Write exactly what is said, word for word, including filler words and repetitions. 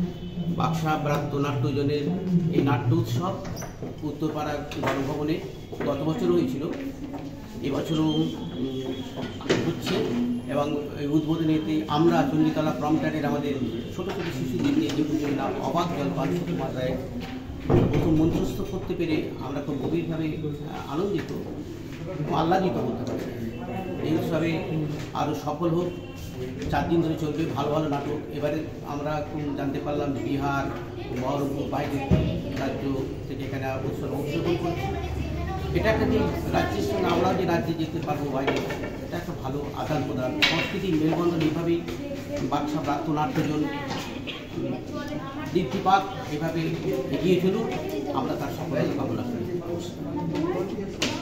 বাক্সা ব্রাত্য নাট্যজনের এই নাট্য উৎসব উত্তরপাড়া গণভবনে গত বছরও হয়েছিল, এবছরও হচ্ছে। এবং এই উদ্বোধনীতে আমরা চণ্ডীতলা প্রমটারের আমাদের ছোটো ছোটো শিশুদের নিয়ে যে নাম অবাক জলপান সুকুমার রায় প্রথম মঞ্চস্থ করতে পেরে আমরা খুব গভীরভাবে আনন্দিত, আহ্লাদিত বলতে পারি। এই উৎসবে আরও সফল হোক, চার দিন ধরে চলবে ভালো ভালো নাটক। এবারে আমরা জানতে পারলাম বিহার, বহরমপুর, বাইরের রাজ্য থেকে এখানে উৎসবে অংশগ্রহণ করছে। এটা একটা যে রাজ্যের সঙ্গে আমরাও যে রাজ্যে যেতে পারবো বাইরে, এটা একটা ভালো আদান প্রদান, সংস্কৃতির মেলবন্ধন। এইভাবেই বাক্সা ব্রাত্য নাট্যজন বৃদ্ধি পাক, এভাবে এগিয়ে চলুক, আমরা তার সফলতা কামনা করি।